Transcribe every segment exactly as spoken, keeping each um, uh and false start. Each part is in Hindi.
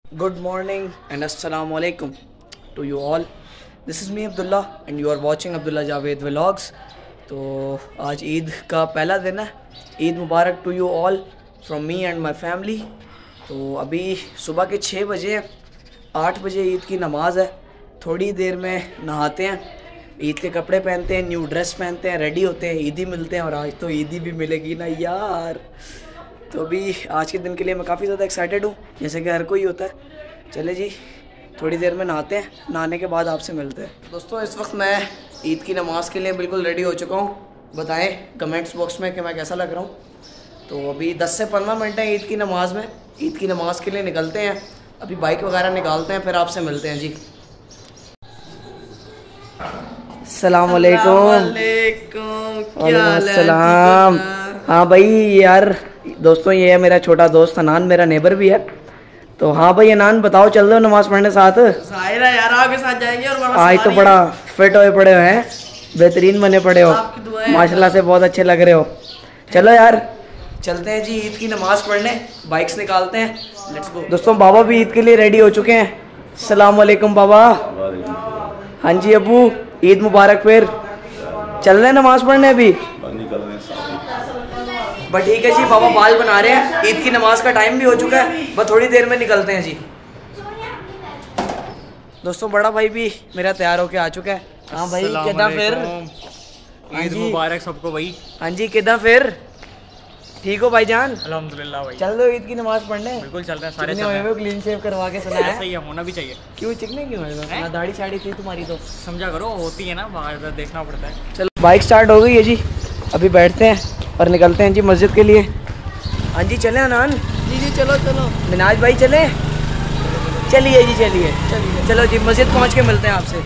Good morning and assalamu alaikum to you all. This is me Abdullah and you are watching Abdullah Javed Vlogs. तो आज ईद का पहला दिन है. ईद मुबारक to you all from me and my family. तो अभी सुबह के छः बजे हैं. आठ बजे ईद की नमाज़ है. थोड़ी देर में नहाते हैं, ईद के कपड़े पहनते हैं, न्यू ड्रेस पहनते हैं, रेडी होते हैं, ईदी मिलते हैं. और आज तो ईदी भी मिलेगी ना यार. तो अभी आज के दिन के लिए मैं काफ़ी ज़्यादा एक्साइटेड हूँ, जैसे कि हर कोई होता है. चले जी, थोड़ी देर में नहाते हैं. नहाने के बाद आपसे मिलते हैं. दोस्तों इस वक्त मैं ईद की नमाज़ के लिए बिल्कुल रेडी हो चुका हूँ. बताएं कमेंट्स बॉक्स में कि मैं कैसा लग रहा हूँ. तो अभी दस से पंद्रह मिनट हैं ईद की नमाज़ में. ईद की नमाज़ के लिए निकलते हैं. अभी बाइक वगैरह निकालते हैं, फिर आपसे मिलते हैं जी. अस्सलाम वालेकुम. वालेकुम. हाँ भाई यार, दोस्तों ये है मेरा छोटा दोस्त अनान, मेरा नेबर भी है. तो हाँ भाई अनान बताओ, चल दो नमाज पढ़ने साथ. यार आपके साथ जाएंगे. और आज तो बड़ा फिट हुए पड़े हैं, बेहतरीन बने पड़े हो माशाल्लाह से, बहुत अच्छे लग रहे हो. चलो यार चलते हैं जी ईद की नमाज पढ़ने. बाइक्स निकालते हैं, लेट्स गो. दोस्तों बाबा भी ईद के लिए रेडी हो चुके हैं. अस्सलाम वालेकुम बाबा. हाँ जी अबू, ईद मुबारक. फिर चल रहे हैं नमाज पढ़ने अभी. बट ठीक है जी, बाबा बाल बना रहे हैं. ईद की नमाज का टाइम भी हो चुका है, बस थोड़ी देर में निकलते हैं जी. दोस्तों बड़ा भाई भी मेरा तैयार होके आ चुका है. हाँ भाई किदा फिर. ईद मुबारक सबको भाई. हाँ जी किदा फिर, ठीक हो भाईजान. अल्हम्दुलिल्लाह भाई. चल दो ईद की नमाज पढ़ने. बिल्कुल चल रहे हैं सारे. चिकने क्लीन शेव करवा के सुना है. सही है, होना भी चाहिए. क्यों चिकने क्यों है, दाढ़ी शाड़ी थी तुम्हारी तो समझा करो, होती है ना, बाहर देखना पड़ता है. चलो बाइक स्टार्ट हो गई है जी. अभी बैठते हैं और निकलते हैं जी मस्जिद के लिए. हाँ जी चलें अनान. जी जी चलो चलो. मिनाज भाई चलें. चलिए जी चलिए चलिए. चलो जी मस्जिद पहुँच के मिलते हैं आपसे.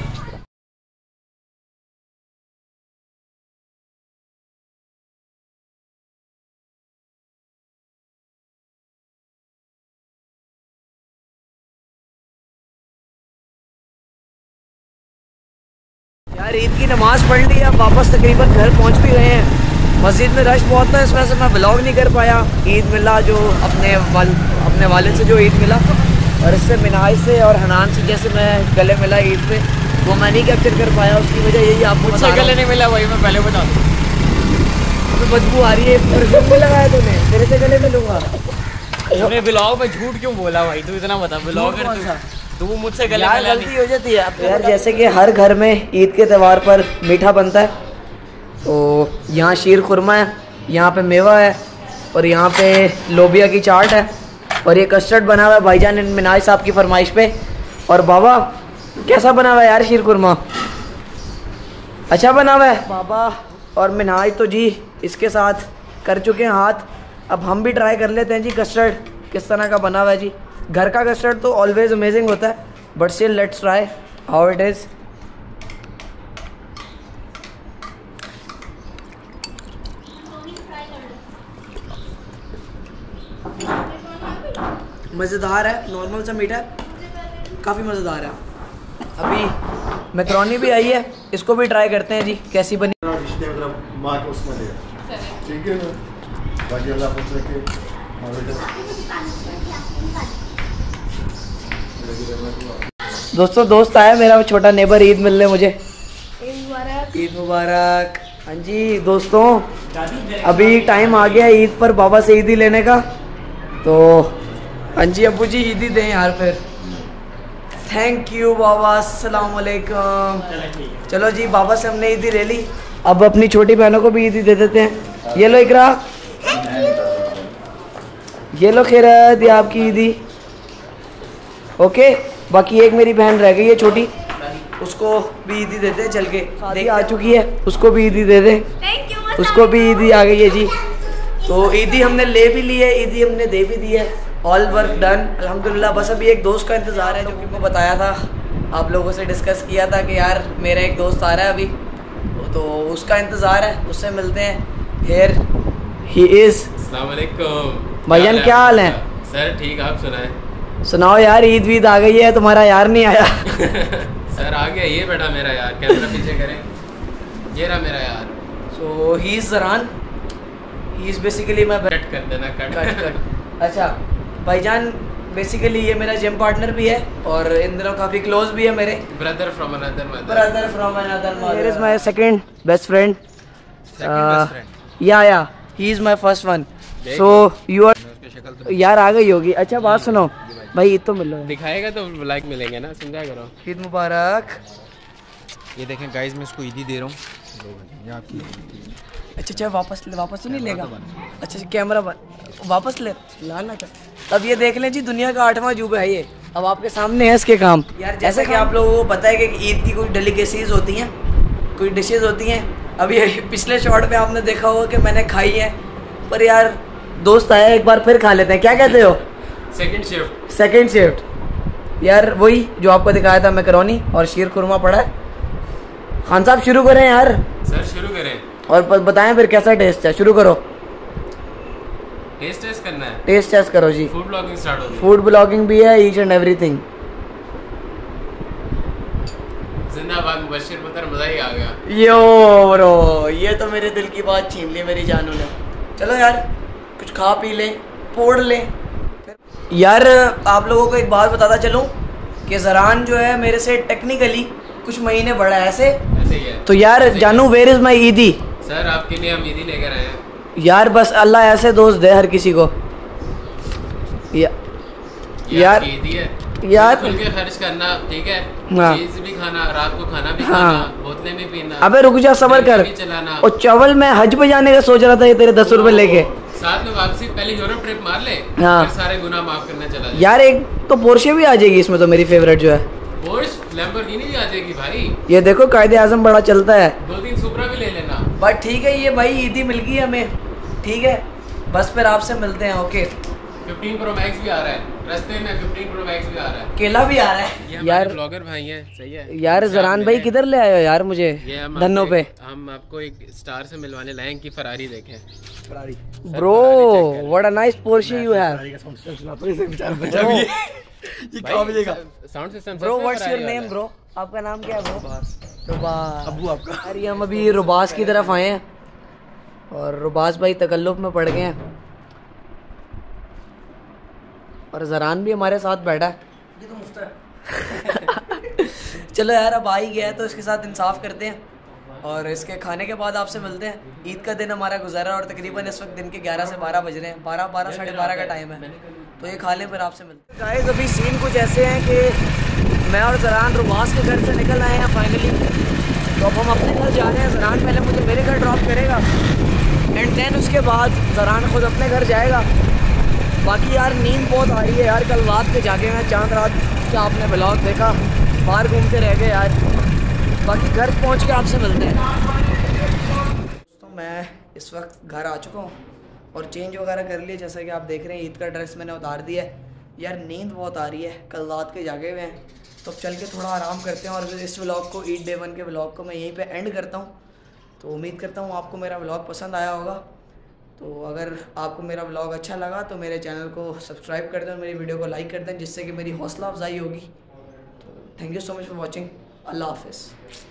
यार ईद की नमाज़ पढ़ ली, अब वापस तकरीबन घर पहुंच भी गए हैं. मस्जिद में रश बहुत था, इस वजह से मैं ब्लॉग नहीं कर पाया. ईद मिला जो अपने वाल अपने वालिद से जो ईद मिला, और इससे मिनाज से और हनान से जैसे मैं गले मिला ईद पे, वो मैं नहीं कैप्चर कर पाया. उसकी वजह यही आपको मुझसे गले नहीं मिला भाई, मैं पहले बता दूँ. तो बदबू आ रही है. परफ्यूम भी लगाया तूने, तेरे से गले मिलूंगा. तूने ब्लॉग में झूठ क्यों बोला भाई, तू इतना बता. ब्लॉग तू मुझसे गले यार गलती हो जाती है यार. जैसे कि हर घर में ईद के त्यौहार पर मीठा बनता है, तो यहाँ शीर खुरमा है, यहाँ पे मेवा है, और यहाँ पे लोबिया की चाट है, और ये कस्टर्ड बना हुआ है भाईजान मिनाज साहब की फरमाइश पे. और बाबा कैसा बना हुआ है यार शीर खुरमा, अच्छा बना हुआ है. बाबा और मिनाज तो जी इसके साथ कर चुके हैं हाथ. अब हम भी ट्राई कर लेते हैं जी कस्टर्ड किस तरह का बना हुआ है जी. घर का कस्टर्ड तो ऑलवेज अमेजिंग होता है, but still let's try how it is. मज़ेदार है, नॉर्मल सा मीठा है, काफ़ी मज़ेदार है. अभी मैक्रोनी भी आई है, इसको भी ट्राई करते हैं जी कैसी बनी. दोस्तों दोस्त आया मेरा छोटा नेबर ईद मिलने मुझे. ईद मुबारक. हाँ जी दोस्तों, अभी टाइम आ गया ईद पर बाबा से ईदी लेने का. तो हाँ जी अब्बू जी ईदी दें यार. फिर थैंक यू बाबा. अस्सलाम वालेकुम. चलो जी बाबा से हमने ईदी ले ली, अब अपनी छोटी बहनों को भी ईदी दे देते हैं. ये लो इकरा, ये लो खैरत, ये आपकी ईदी. ओके, बाकी एक मेरी बहन रह गई है छोटी, उसको भी ईदी देते हैं. चल के देखिए आ चुकी है, उसको भी ईदी दे दें. उसको भी ईदी आ गई है जी. तो ईदी हमने ले भी ली है, ईदी हमने दे भी दी है. ऑल वर्क डन अल्हम्दुलिल्लाह. बस अभी एक दोस्त का इंतज़ार है, जो कि मैं बताया था, आप लोगों से डिस्कस किया था कि यार मेरा एक दोस्त आ रहा है अभी, तो उसका इंतज़ार है, उससे मिलते हैं. Here he is. अस्सलाम वालेकुम भाईजान, क्या हाल है सर? ठीक, आप सुनाए. सुनाओ यार. ईद वीद आ गई है, तुम्हारा यार नहीं आया. सर आ गया ये बेटा मेरा यार. कैमरा पीछे करें, ये रहा मेरा यार. So he is Zaran, he is basically मैं कट कर देना. Cut cut cut. अच्छा भाईजान बेसिकली ये मेरा जिम पार्टनर भी है और इन दिनों काफ़ी क्लोज भी है मेरे। Brother from another mother. Brother from another mother. Here is my second best friend. Yeah yeah he is my first one. So you are यार आ गई होगी। अच्छा बात सुनो भाई, ईद तो मिल लो। दिखाएगा तो लाइक मिलेंगे ना, समझा करो। ईद मुबारक। ये देखें गाइस, मैं इसको ईदी दे रहा हूँ। ये आपकी। अच्छा अच्छा वापस ले, वापस तो नहीं लेगा। अच्छा कैमरा बंद, वापस ले लाना क्या। अब ये देख लें जी, दुनिया का आठवां अजूबा है ये, अब आपके सामने है इसके काम। यार जैसा कि आप लोगों को पता है कि ईद की कुछ डेलिकेसीज होती हैं, कुछ डिशेज होती हैं। अब ये पिछले शॉट में आपने देखा होगा कि मैंने खाई है, पर यार दोस्त आया एक बार फिर खा लेते हैं। क्या कहते हो? Second shift. सेकंड शिफ्ट यार, वही जो आपको दिखाया था मैकरोनी और शीर खुरमा पड़ा है। खान साहब शुरू करें यार। सर शुरू करें और बताएं फिर कैसा टेस्ट है। शुरू करो। टेस्ट टेस्ट करना है। टेस्ट टेस्ट करो जी। फूड ब्लॉगिंग स्टार्ट होगी। फूड ब्लॉगिंग भी है, ईच एंड एवरीथिंग। जिंदाबाद मुबशिर पुत्र, मजा ही आ गया। यो ब्रो, ये तो मेरे दिल की बात छीन ली मेरी जानू ने। चलो यार कुछ खा पी लें, फोड़ लें। यार आप लोगों को एक बात बताता चलूं कि ज़रान जो है मेरे से टेक्निकली कुछ महीने बड़ा है। ऐसे ऐसे ही है। तो यार जानू वेयर इज माई ईदी। सर आपके लिए हम ईदी लेकर आए हैं। यार बस अल्लाह ऐसे दोस्त दे हर किसी को। या, यार ईदी है यार खुल के खर्च करना, ठीक है। हाँ। चीज भी खाना, रात को खाना भी हाँ। खाना, बोतलें भी पीना। अबे रुक जा, सबर कर। भी चलाना। और चावल मैं हज पे जाने का सोच रहा था, ये तेरे दस रुपए लेके। साथ में वापसी, पहले यूरोप ट्रिप मार ले, हाँ। फिर सारे गुनाह माफ करना चला जाए। यार एक तो पोर्शे भी आ जाएगी इसमें, तो मेरी फेवरेट जो है पोर्श लैम्बोर्गिनी भी आ जाएगी भाई। ये देखो कायदे आजम बड़ा चलता है। दो तीन सुपरा भी ले लेना। बट ठीक है, ये भाई ईदी मिल गई हमें, ठीक है। बस फिर आपसे मिलते हैं। ओके। फिफ्टीन प्रो मैक्स भी आ रहा है रास्ते में, फिफ्टीन प्रो मैक्स भी आ रहा है, केला भी आ रहा है। यार ब्लॉगर भाई हैं, सही है यार ज़रान भाई किधर ले आए हो यार मुझे धन्नो पे। हम आपको एक स्टार से मिलवाने लाए कि फरारी देखें। Bro what a nice Porsche you have. Sound system. Bro what's your name bro? आपका नाम क्या है ब्रो? रुबास। अबू आपका? अरे हम अभी रुबास की तरफ आए हैं और रुबास भाई तकल्लुफ में पड़ गए हैं और ज़रान भी हमारे साथ बैठा है। ये तो मुफ्त है। चलो यार अब आ ही गया है तो इसके साथ इंसाफ करते हैं और इसके खाने के बाद आपसे मिलते हैं। ईद का दिन हमारा गुजारा और तकरीबन इस वक्त दिन के ग्यारह से बारह बज रहे हैं। बारह बारह साढ़े बारह का टाइम है, तो ये खा लें फिर आपसे मिलते हैं। गाइस अभी सीन कुछ ऐसे हैं कि मैं और ज़रान रुबास के घर से निकल आए हैं फाइनली। तो अब हम अपने घर जा रहे हैं। ज़रान पहले मुझे मेरे घर ड्रॉप करेगा एंड देन उसके बाद ज़रान खुद अपने घर जाएगा। बाकी यार नींद बहुत आ रही है यार, कल रात के जागे हैं, चांद रात का आपने ब्लॉग देखा, बाहर घूमते रह गए यार। बाकी घर पहुंच के आपसे मिलते हैं। दोस्तों मैं इस वक्त घर आ चुका हूँ और चेंज वगैरह कर लिया, जैसा कि आप देख रहे हैं। ईद का ड्रेस मैंने उतार दिया है। यार नींद बहुत आ रही है, कल रात के जागे हुए हैं, तो चल के थोड़ा आराम करते हैं और इस व्लॉग को, ईद डे वन के व्लॉग को मैं यहीं पे एंड करता हूँ। तो उम्मीद करता हूँ आपको मेरा व्लॉग पसंद आया होगा। तो अगर आपको मेरा व्लॉग अच्छा लगा तो मेरे चैनल को सब्सक्राइब कर दें और मेरी वीडियो को लाइक कर दें, जिससे कि मेरी हौसला अफजाई होगी। तो thank you so much for watching. अल्लाह हाफिज़।